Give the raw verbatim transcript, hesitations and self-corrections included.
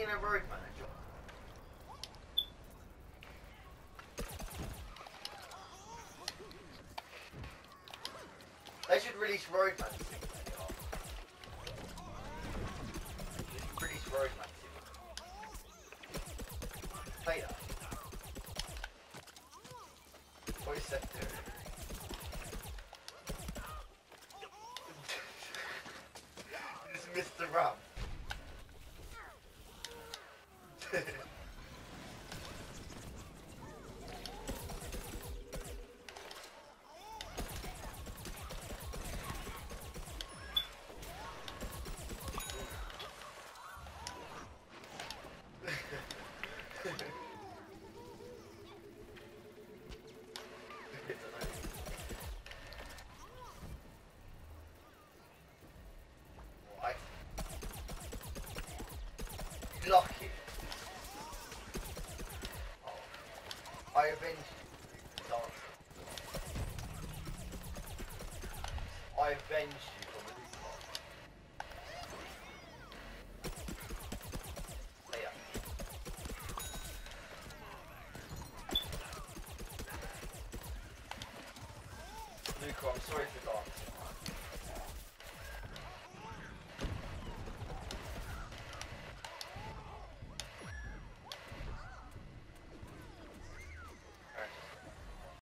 being a road manager. They should release road man simulator. Release road man simulator. Play that. What is that doing? This is Mister Rum. Lucky. Oh. I avenged you. Dance. I avenged you from the rooftop. There. Luca, I'm sorry for dancing.